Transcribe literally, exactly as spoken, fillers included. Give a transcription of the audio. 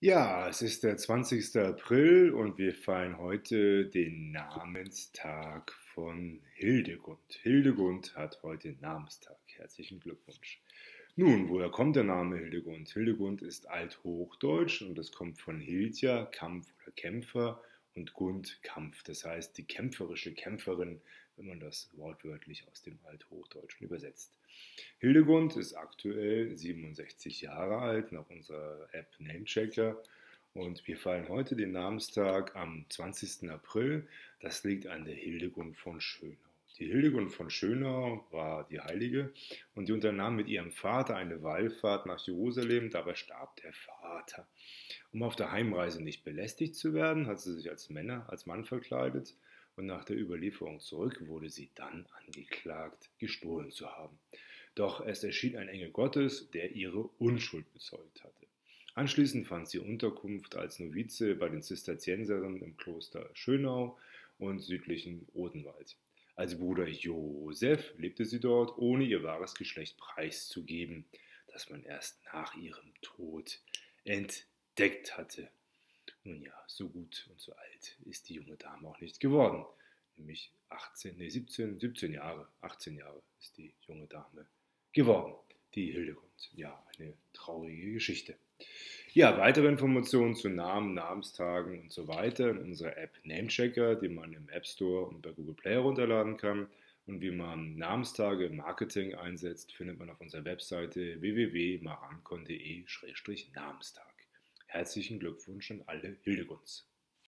Ja, es ist der zwanzigste April und wir feiern heute den Namenstag von Hildegund. Hildegund hat heute Namenstag. Herzlichen Glückwunsch. Nun, woher kommt der Name Hildegund? Hildegund ist althochdeutsch und das kommt von Hildja, Kampf oder Kämpfer, und Gund, Kampf. Das heißt, die kämpferische Kämpferin, wenn man das wortwörtlich aus dem Althochdeutschen übersetzt. Hildegund ist aktuell siebenundsechzig Jahre alt, nach unserer App Namechecker. Und wir feiern heute den Namenstag am zwanzigsten April. Das liegt an der Hildegund von Schönau. Die Hildegund von Schönau war die Heilige und die unternahm mit ihrem Vater eine Wallfahrt nach Jerusalem. Dabei starb der Vater. Um auf der Heimreise nicht belästigt zu werden, hat sie sich als Männer, als Mann verkleidet, und nach der Überlieferung zurück wurde sie dann angeklagt, gestohlen zu haben. Doch es erschien ein Engel Gottes, der ihre Unschuld bezeugt hatte. Anschließend fand sie Unterkunft als Novize bei den Zisterzienserinnen im Kloster Schönau und südlichen Odenwald. Als Bruder Josef lebte sie dort, ohne ihr wahres Geschlecht preiszugeben, das man erst nach ihrem Tod entdeckt hatte. Nun ja, so gut und so alt ist die junge Dame auch nicht geworden. Nämlich achtzehn, nee, siebzehn, siebzehn Jahre, achtzehn Jahre ist die junge Dame geworden. Die Hildegund. Ja, eine traurige Geschichte. Ja, weitere Informationen zu Namen, Namenstagen und so weiter in unserer App Namechecker, die man im App Store und bei Google Play herunterladen kann. Und wie man Namenstage im Marketing einsetzt, findet man auf unserer Webseite w w w punkt marancon punkt de Schrägstrich Namenstag. Herzlichen Glückwunsch an alle Hildegunds.